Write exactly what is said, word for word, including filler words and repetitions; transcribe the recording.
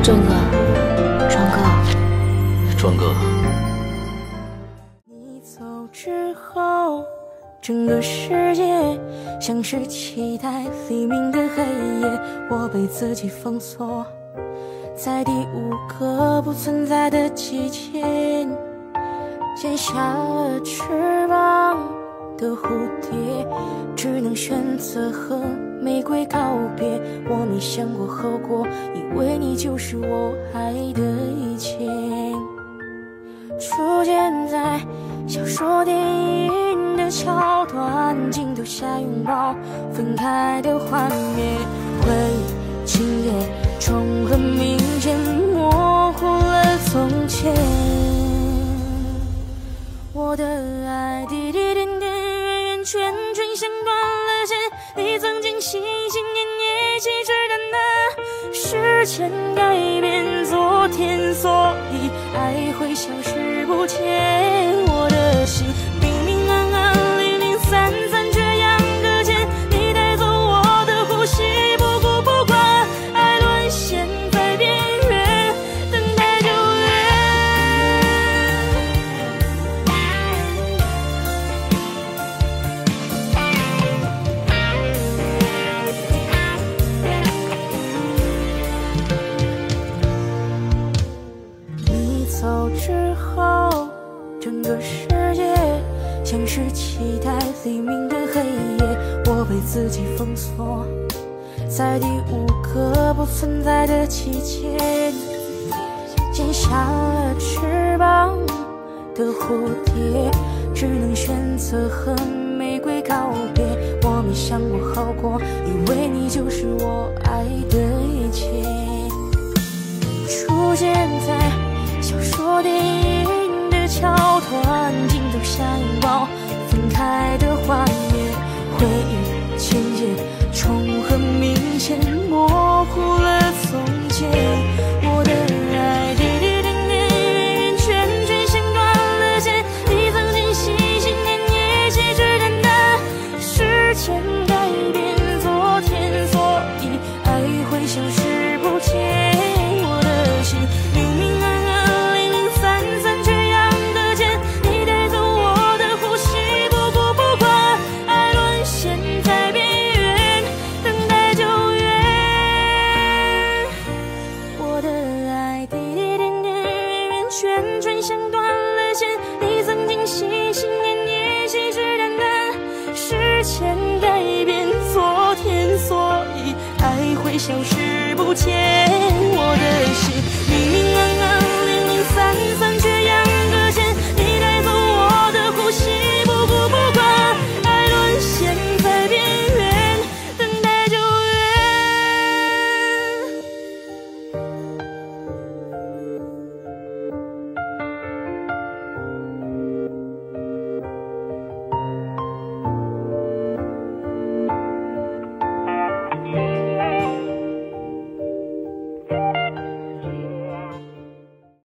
郑哥，庄哥， 庄哥。 你走之后，整个世界像是期待黎明的黑夜，我被自己封锁在第五个不存在的季节，剪下了翅膀的蝴蝶，只能选择和玫瑰告别。我没想过后果，以为你就是我爱的一切。出现在小说电影的桥段，镜头下拥抱分开的画面，回忆情节重合明显，模糊了从前。我的爱滴滴点点圆圆圈圈像断了线，你曾经心心念念细致的那时间改变昨天，所以爱会消失不见。我的心明明暗暗零零散散却样搁浅，你带走我的呼吸，不顾不管，爱沦陷在边缘，等待救援。你走之后，整个世界像是期待黎明的黑夜，我被自己封锁在第五个不存在的季节，剪下了翅膀的蝴蝶，只能选择和玫瑰告别。我没想过后果，以为你就是我爱的一切。出现在小说电影的桥段，镜头下拥抱分开的画面，回忆情节重合明显，模糊了从前。我的爱滴滴点点圆圆圈圈像断了线，你曾经心心念念细致的那时间改变昨天，所以爱会消失不见。我的心明明暗暗零零散散却样搁浅，你带走我的呼吸，不顾不管，爱沦陷在边缘，等待救援。我的爱滴滴点点圆圆圈圈像断了线，你曾经心心念念细致的那时间改变昨天，所以爱会消失不见。我的心明明